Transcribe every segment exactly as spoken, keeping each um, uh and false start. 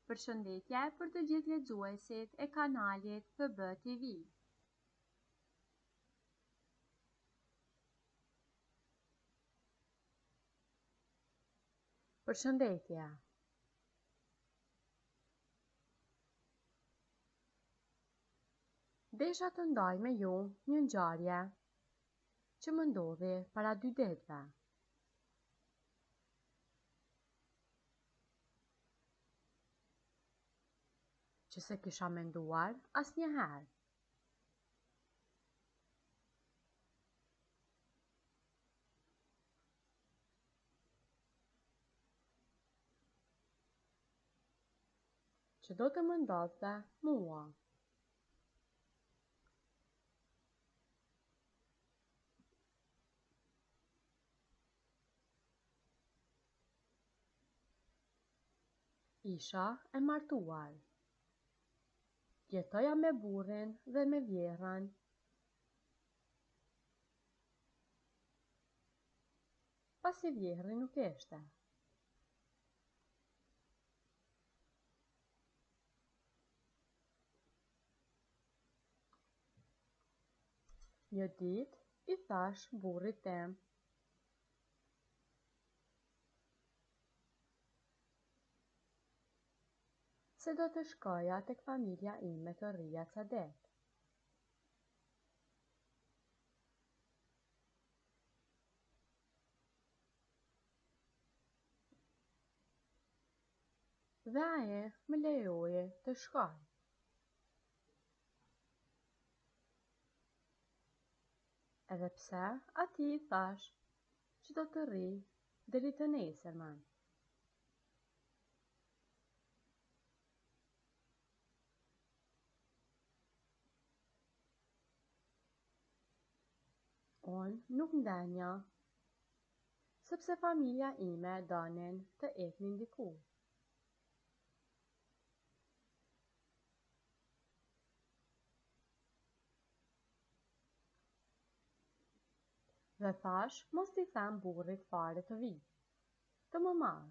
Përshëndetje për të gjithë lexuesit e kanalit P B T V. Përshëndetje. Desha të ndaj me ju një ngjarje që më ndodhi para dy ditëve. Që se kisha menduar asnjëherë. Që do të më ndodhte mua. Isha e martuar. Jetoja me burrin dhe me vjerrën. Pasi vjerri nuk ishte. Një ditë i thash burrit tem se do të shkoja tek familja ime të rria ca ditë. Dhe ai më lejoi të shkoj. Edhe pse ati i thash që do të rri deri të nesërmen. Unë nuk ndenja, sepse familja ime donin të eknin diku. Dhe thash mos t'i them burrit fare të vi, të më marr.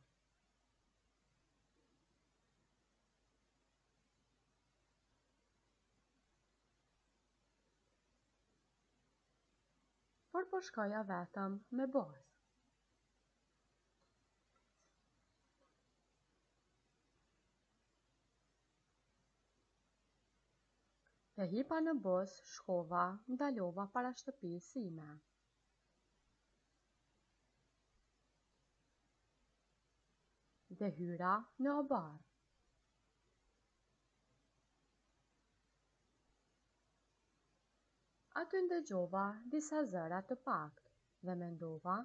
Por po shkoja vetëm me bos. Dhe hipa në bus, shkova, ndalova para shtëpisë sime. Dhe hyra në obar. Aty ndëgjova disa zëra të pakt dhe mendova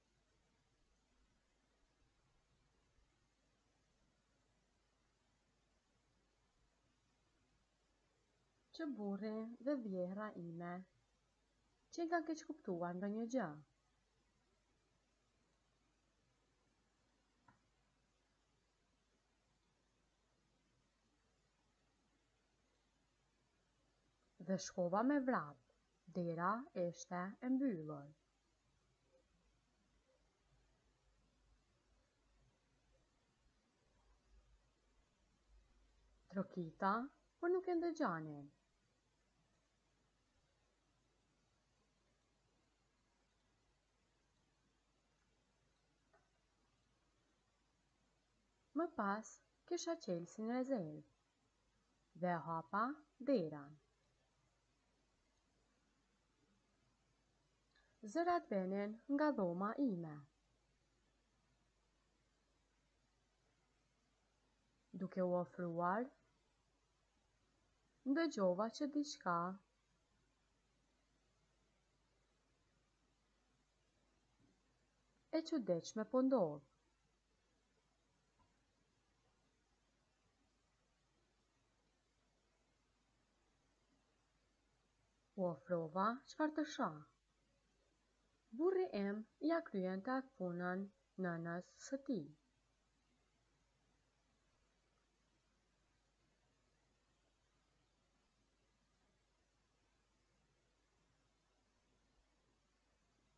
që burri dhe vjehra ime që nga keq kuptuar ndonjë gjë. Dhe shkova me vrap, dera ishte e mbyllur. Trokita, por nuk e ndëgjonin. Më pas, kisha qelsin rezervë dhe hapa deran. Zërat venin nga dhoma ime. Duke u ofruar, ndëgjova që diçka e çuditshme po ndodh. U ofrova çfarë të shoh. Burri im ja kryente atë punën nënës së tij.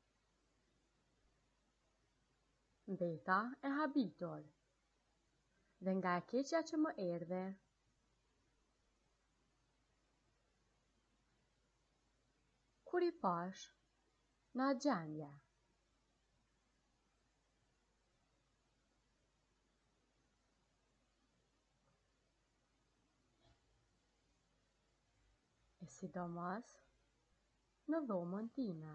Mbeta e habitur. dhe nga e keqja që më erdhe, kur i pash në atë gjendje. E sidomos në dhomën time.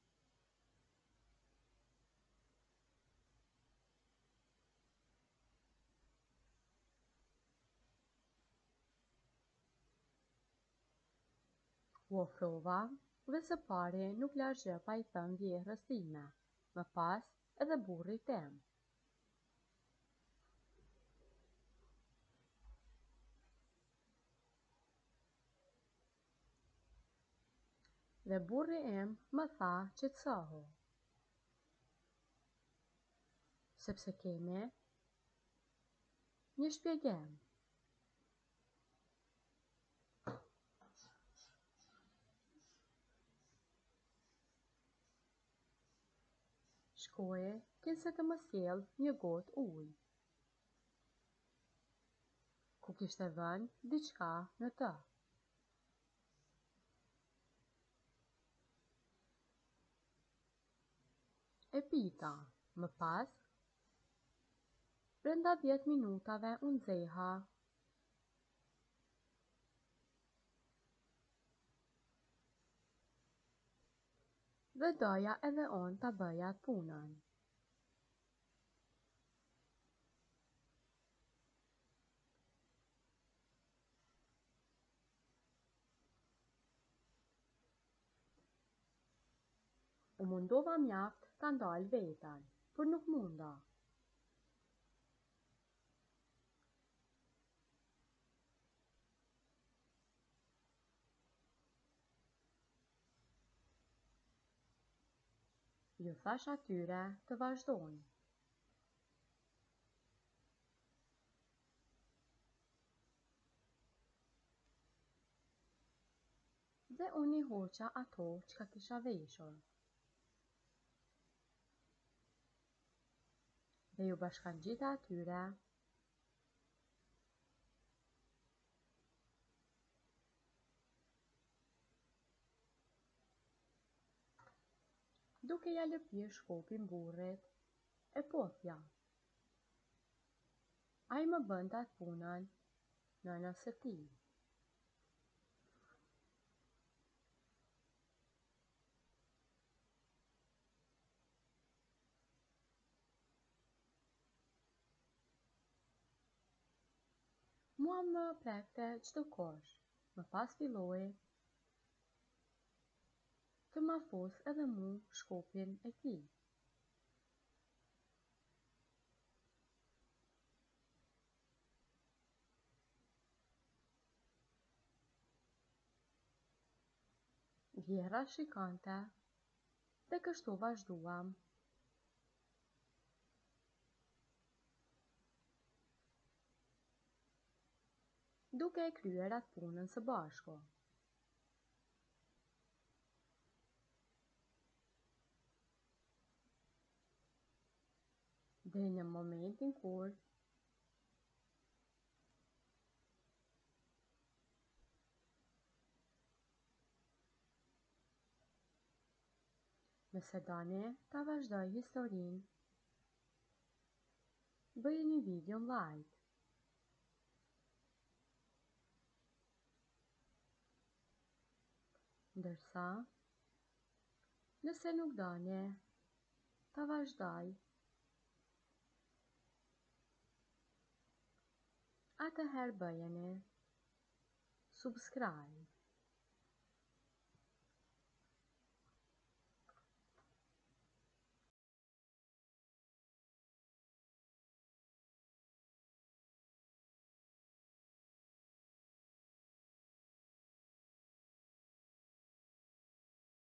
U ofrova dhe së pari nuk lash gjë pa i thënë vjehrës time, më pas edhe burrit tem. Dhe burri im më tha qetësohu, sepse kemi një shpjegim. Shkoje kinse të më sjell një gotë ujë, ku kishte dhënë diçka në të. E pita, më pas, brenda dhjetë minutave u nxeha. Dhe doja edhe unë ta bëja atë punën. U mundova mjaft ta ndal veten, por nuk munda. Ju thash atyre të vazhdojnë. Dhe unë i hoqa ato çka kisha veshur. Dhe ju bashkangjita atyre duke ja lëpir shkopin burrit, e pothja. Ai më bënte atë punën nënës së tij. Mua më prekte çdo kosh, më pas filloi të ma fus edhe mu shkopin e tij. Vjehra shikante dhe kështu vazhduam. Duke e kryer atë punën së bashku. Dhe në momentin kur nëse doni ta vazhdoj historinë, bëj një video like. Ndërsa, nëse nuk doni ta vazhdoj, atëherë bëjeni subscribe.